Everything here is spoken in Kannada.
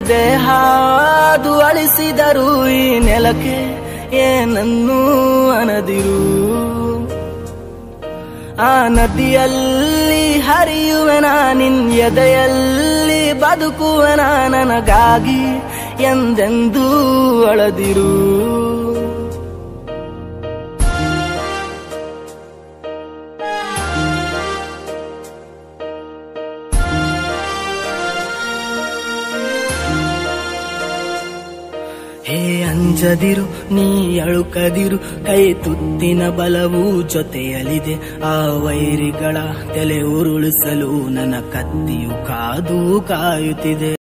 ದೇಹಾದು ಅಳಿಸಿದರು ಈ ನೆಲಕ್ಕೆ ಏನನ್ನೂ ಅನದಿರು. ಆ ನದಿಯಲ್ಲಿ ಹರಿಯುವೆನ ನಿನ್ ಎದೆಯಲ್ಲಿ ಬದುಕುವೆನ ನನಗಾಗಿ ಎಂದೆಂದೂ ಅಳದಿರು. ಹೇ ಅಂಜದಿರು ನೀ ಅಳುಕದಿರು, ಕೈ ತುತ್ತಿನ ಬಲವು ಜೊತೆಯಲಿದೆ. ಆ ವೈರಿಗಳ ತಲೆ ಉರುಳಿಸಲು ನನ್ನ ಕತ್ತಿಯು ಕಾದು ಕಾಯುತ್ತಿದೆ.